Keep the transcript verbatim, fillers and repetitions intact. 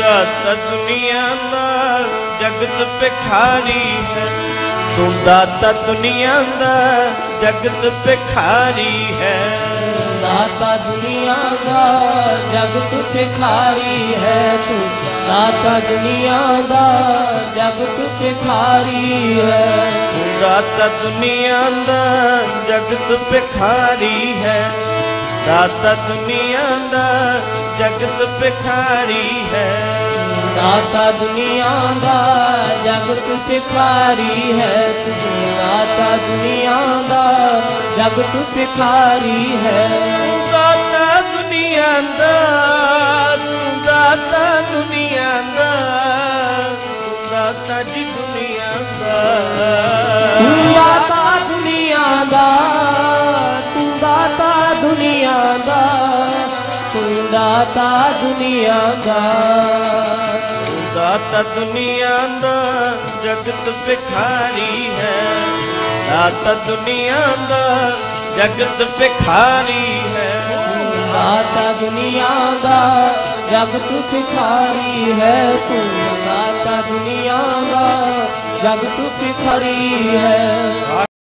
दाता दुनिया दा जगत भिखारी है, तू दाता दुनिया दा जगत भिखारी है। दाता दुनिया दा जगत भिखारी है, तू दाता दुनिया दा जगत भिखारी है। दाता दुनिया दा जगत भिखारी है, दाता दुनिया दा जगत भिखारी है। दाता दुनिया दा जगत भिखारी है, तू दाता दुनिया दा जगत भिखारी है। दाता दुनिया दा, तू दाता दुनिया दा, तू दाता जी दुनिया दा। तू दाता दुनिया दा, तू दाता दुनिया दा, तू दाता दुनिया दा। दाता दुनिया दा जगत भिखारी है, दाता दुनिया दा जगत भिखारी है। दाता दुनिया दा जगत भिखारी है, तू दाता दुनिया दा जगत भिखारी है।